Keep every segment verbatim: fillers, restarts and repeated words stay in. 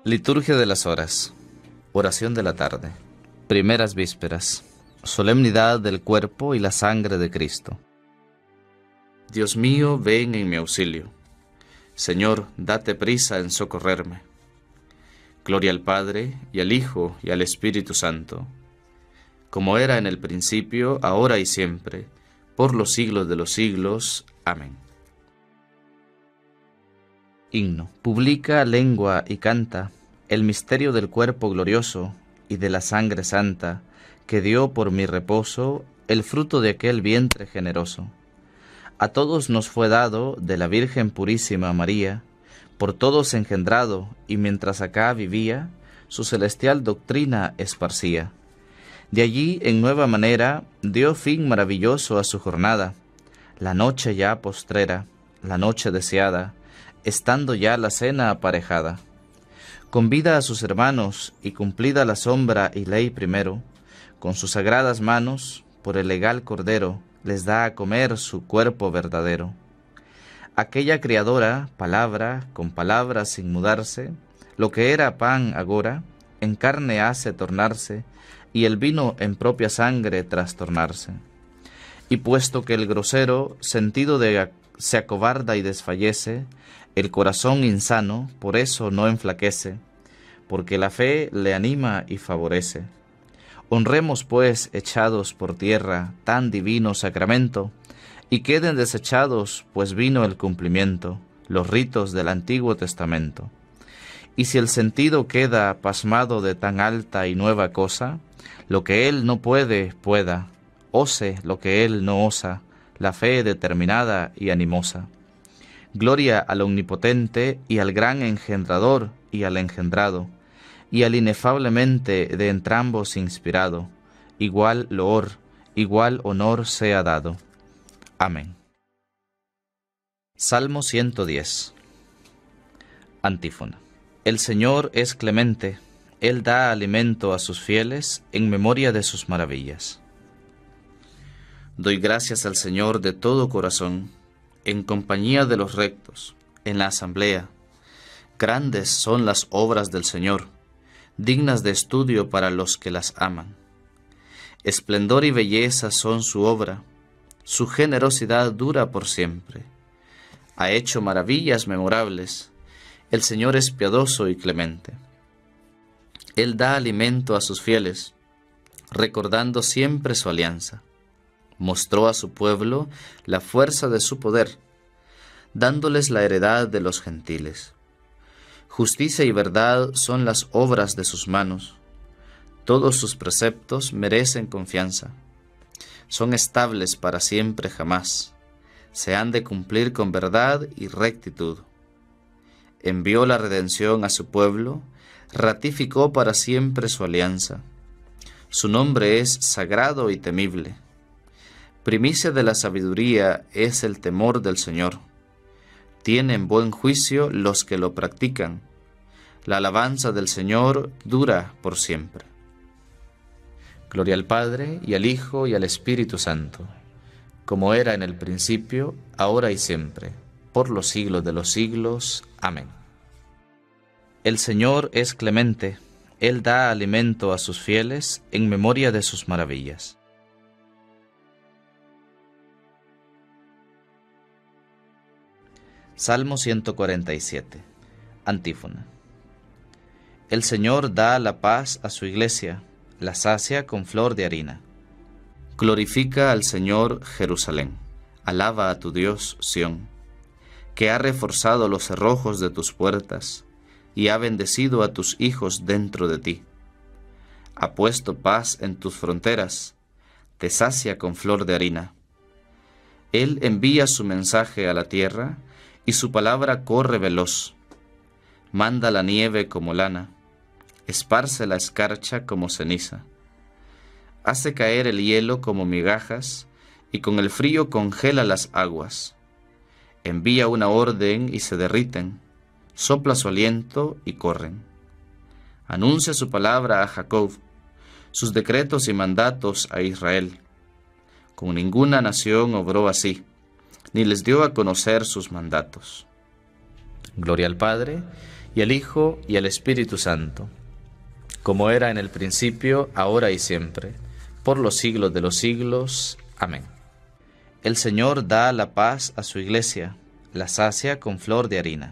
Liturgia de las horas. Oración de la tarde. Primeras vísperas. Solemnidad del cuerpo y la sangre de Cristo. Dios mío, ven en mi auxilio. Señor, date prisa en socorrerme. Gloria al Padre, y al Hijo, y al Espíritu Santo, como era en el principio, ahora y siempre, por los siglos de los siglos. Amén. Himno. Publica lengua y canta el misterio del cuerpo glorioso y de la sangre santa, que dio por mi reposo el fruto de aquel vientre generoso. A todos nos fue dado de la Virgen purísima María, por todos engendrado, y mientras acá vivía, su celestial doctrina esparcía. De allí, en nueva manera, dio fin maravilloso a su jornada, la noche ya postrera, la noche deseada, estando ya la cena aparejada. Convida a sus hermanos, y cumplida la sombra y ley primero, con sus sagradas manos, por el legal cordero, les da a comer su cuerpo verdadero. Aquella criadora, palabra, con palabra sin mudarse, lo que era pan agora, en carne hace tornarse, y el vino en propia sangre trastornarse. Y puesto que el grosero sentido de se acobarda y desfallece, el corazón insano por eso no enflaquece, porque la fe le anima y favorece. Honremos pues, echados por tierra, tan divino sacramento, y queden desechados, pues vino el cumplimiento, los ritos del Antiguo Testamento. Y si el sentido queda pasmado de tan alta y nueva cosa, lo que él no puede, pueda, ose lo que él no osa, la fe determinada y animosa. Gloria al Omnipotente y al gran engendrador y al engendrado, y al inefablemente de entrambos inspirado, igual loor, igual honor sea dado. Amén. Salmo ciento diez. Antífona. El Señor es clemente, Él da alimento a sus fieles en memoria de sus maravillas. Doy gracias al Señor de todo corazón, en compañía de los rectos, en la asamblea. Grandes son las obras del Señor, dignas de estudio para los que las aman. Esplendor y belleza son su obra, su generosidad dura por siempre. Ha hecho maravillas memorables, el Señor es piadoso y clemente. Él da alimento a sus fieles, recordando siempre su alianza. Mostró a su pueblo la fuerza de su poder, dándoles la heredad de los gentiles. Justicia y verdad son las obras de sus manos. Todos sus preceptos merecen confianza. Son estables para siempre jamás. Se han de cumplir con verdad y rectitud. Envió la redención a su pueblo, ratificó para siempre su alianza. Su nombre es sagrado y temible. Primicia de la sabiduría es el temor del Señor. Tienen buen juicio los que lo practican. La alabanza del Señor dura por siempre. Gloria al Padre, y al Hijo, y al Espíritu Santo, como era en el principio, ahora y siempre, por los siglos de los siglos. Amén. El Señor es clemente, Él da alimento a sus fieles en memoria de sus maravillas. Salmo ciento cuarenta y siete. Antífona. El Señor da la paz a su iglesia, la sacia con flor de harina. Glorifica al Señor Jerusalén, alaba a tu Dios Sión, que ha reforzado los cerrojos de tus puertas y ha bendecido a tus hijos dentro de ti. Ha puesto paz en tus fronteras, te sacia con flor de harina. Él envía su mensaje a la tierra, y su palabra corre veloz. Manda la nieve como lana, esparce la escarcha como ceniza. Hace caer el hielo como migajas, y con el frío congela las aguas. Envía una orden y se derriten, sopla su aliento y corren. Anuncia su palabra a Jacob, sus decretos y mandatos a Israel. Con ninguna nación obró así, ni les dio a conocer sus mandatos. Gloria al Padre, y al Hijo, y al Espíritu Santo, como era en el principio, ahora y siempre, por los siglos de los siglos. Amén. El Señor da la paz a su iglesia, la sacia con flor de harina.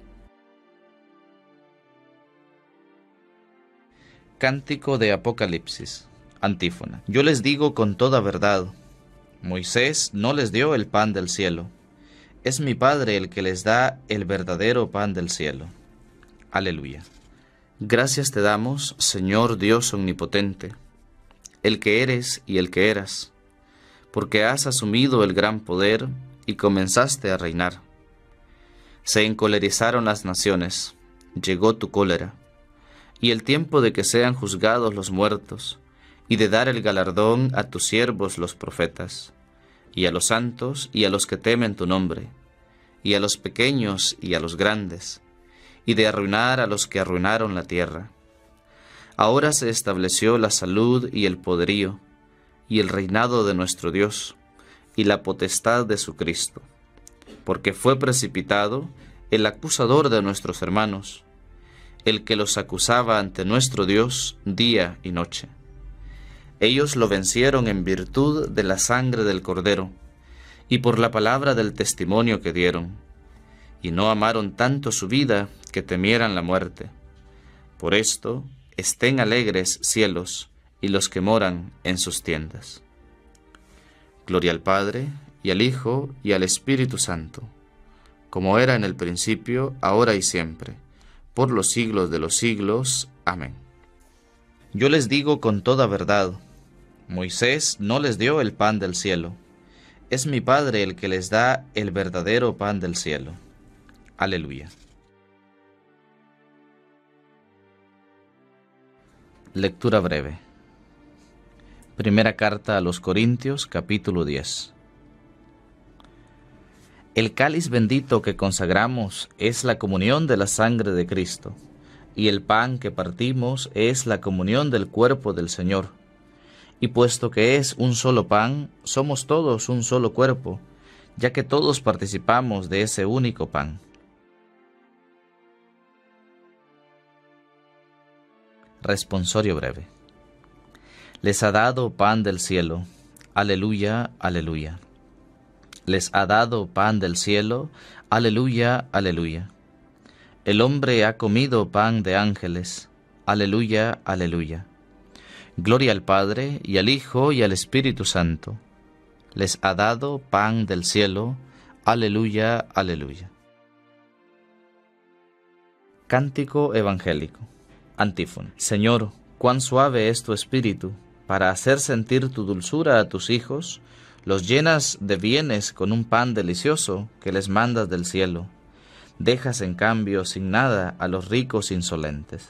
Cántico de Apocalipsis. Antífona. Yo les digo con toda verdad, Moisés no les dio el pan del cielo, es mi Padre el que les da el verdadero pan del cielo. Aleluya. Gracias te damos, Señor Dios omnipotente, el que eres y el que eras, porque has asumido el gran poder y comenzaste a reinar. Se encolerizaron las naciones, llegó tu cólera, y el tiempo de que sean juzgados los muertos, y de dar el galardón a tus siervos los profetas, y a los santos y a los que temen tu nombre, y a los pequeños y a los grandes, y de arruinar a los que arruinaron la tierra. Ahora se estableció la salud y el poderío, y el reinado de nuestro Dios, y la potestad de su Cristo, porque fue precipitado el acusador de nuestros hermanos, el que los acusaba ante nuestro Dios día y noche. Ellos lo vencieron en virtud de la sangre del Cordero, y por la palabra del testimonio que dieron, y no amaron tanto su vida que temieran la muerte. Por esto, estén alegres cielos y los que moran en sus tiendas. Gloria al Padre, y al Hijo, y al Espíritu Santo, como era en el principio, ahora y siempre, por los siglos de los siglos. Amén. Yo les digo con toda verdad, Moisés no les dio el pan del cielo, es mi Padre el que les da el verdadero pan del cielo. Aleluya. Lectura breve. Primera carta a los Corintios, capítulo diez. El cáliz bendito que consagramos es la comunión de la sangre de Cristo, y el pan que partimos es la comunión del cuerpo del Señor. Y puesto que es un solo pan, somos todos un solo cuerpo, ya que todos participamos de ese único pan. Responsorio breve. Les ha dado pan del cielo. Aleluya, aleluya. Les ha dado pan del cielo. Aleluya, aleluya. El hombre ha comido pan de ángeles. Aleluya, aleluya. Gloria al Padre, y al Hijo, y al Espíritu Santo. Les ha dado pan del cielo. Aleluya, aleluya. Cántico evangélico. Antífona. Señor, cuán suave es tu espíritu, para hacer sentir tu dulzura a tus hijos, los llenas de bienes con un pan delicioso que les mandas del cielo. Dejas en cambio sin nada a los ricos insolentes.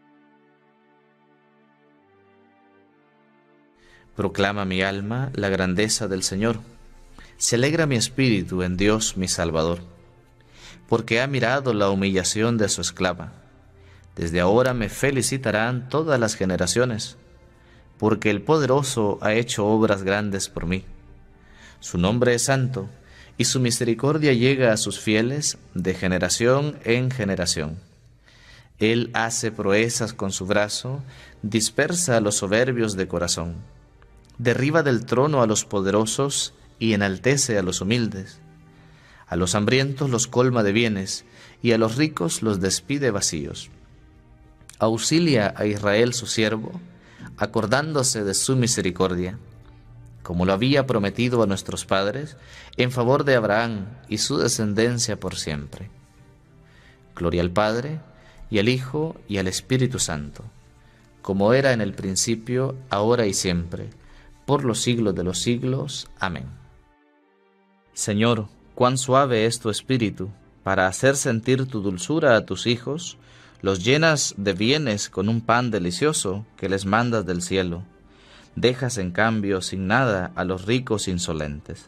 Proclama mi alma la grandeza del Señor. Se alegra mi espíritu en Dios mi Salvador, porque ha mirado la humillación de su esclava. Desde ahora me felicitarán todas las generaciones, porque el Poderoso ha hecho obras grandes por mí. Su nombre es santo, y su misericordia llega a sus fieles de generación en generación. Él hace proezas con su brazo, dispersa a los soberbios de corazón. Derriba del trono a los poderosos y enaltece a los humildes. A los hambrientos los colma de bienes, y a los ricos los despide vacíos. Auxilia a Israel su siervo, acordándose de su misericordia, como lo había prometido a nuestros padres, en favor de Abraham y su descendencia por siempre. Gloria al Padre, y al Hijo, y al Espíritu Santo, como era en el principio, ahora y siempre, por los siglos de los siglos. Amén. Señor, cuán suave es tu espíritu, para hacer sentir tu dulzura a tus hijos, los llenas de bienes con un pan delicioso que les mandas del cielo. Dejas en cambio sin nada a los ricos insolentes.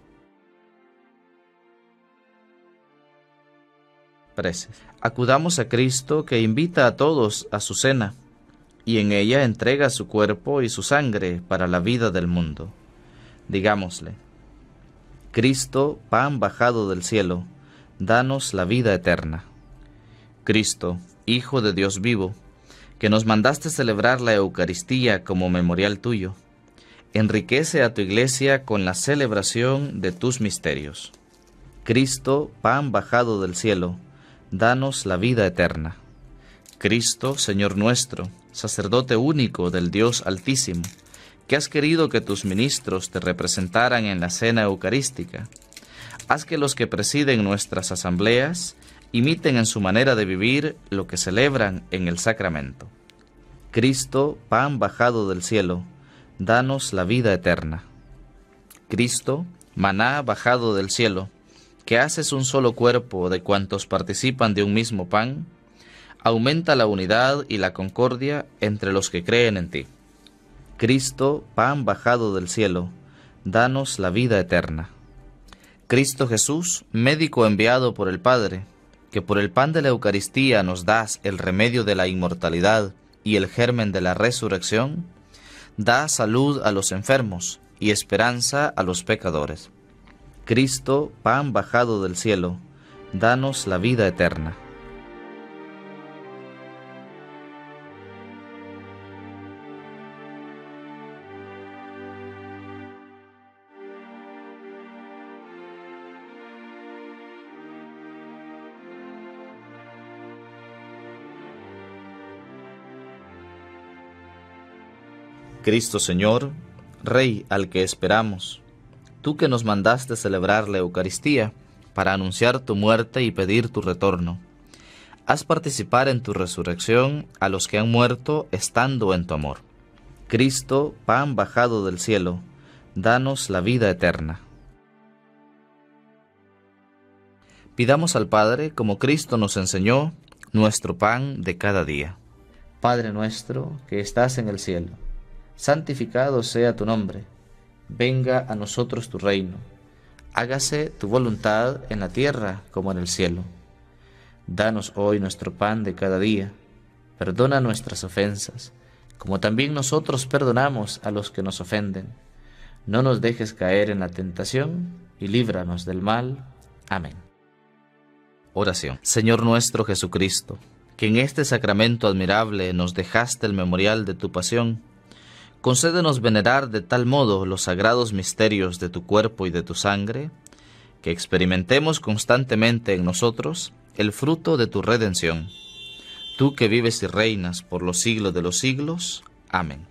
Preces. Acudamos a Cristo, que invita a todos a su cena, y en ella entrega su cuerpo y su sangre para la vida del mundo. Digámosle: Cristo, pan bajado del cielo, danos la vida eterna. Cristo, Hijo de Dios vivo, que nos mandaste celebrar la Eucaristía como memorial tuyo, enriquece a tu Iglesia con la celebración de tus misterios. Cristo, pan bajado del cielo, danos la vida eterna. Cristo, Señor nuestro, sacerdote único del Dios Altísimo, que has querido que tus ministros te representaran en la cena eucarística, haz que los que presiden nuestras asambleas imiten en su manera de vivir lo que celebran en el sacramento. Cristo, pan bajado del cielo, danos la vida eterna. Cristo, maná bajado del cielo, que haces un solo cuerpo de cuantos participan de un mismo pan, aumenta la unidad y la concordia entre los que creen en ti. Cristo, pan bajado del cielo, danos la vida eterna. Cristo Jesús, médico enviado por el Padre, que por el pan de la Eucaristía nos das el remedio de la inmortalidad y el germen de la resurrección, da salud a los enfermos y esperanza a los pecadores. Cristo, pan bajado del cielo, danos la vida eterna. Cristo Señor, Rey al que esperamos, tú que nos mandaste celebrar la Eucaristía para anunciar tu muerte y pedir tu retorno, haz participar en tu resurrección a los que han muerto estando en tu amor. Cristo, pan bajado del cielo, danos la vida eterna. Pidamos al Padre, como Cristo nos enseñó, nuestro pan de cada día. Padre nuestro, que estás en el cielo, santificado sea tu nombre. Venga a nosotros tu reino. Hágase tu voluntad en la tierra como en el cielo. Danos hoy nuestro pan de cada día. Perdona nuestras ofensas, como también nosotros perdonamos a los que nos ofenden. No nos dejes caer en la tentación y líbranos del mal. Amén. Oración. Señor nuestro Jesucristo, que en este sacramento admirable nos dejaste el memorial de tu pasión, concédenos venerar de tal modo los sagrados misterios de tu cuerpo y de tu sangre, que experimentemos constantemente en nosotros el fruto de tu redención. Tú que vives y reinas por los siglos de los siglos. Amén.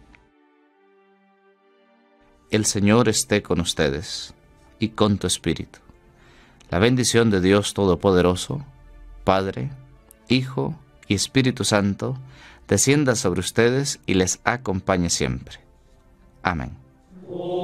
El Señor esté con ustedes y con tu espíritu. La bendición de Dios Todopoderoso, Padre, Hijo y Espíritu Santo, descienda sobre ustedes y les acompañe siempre. Amén.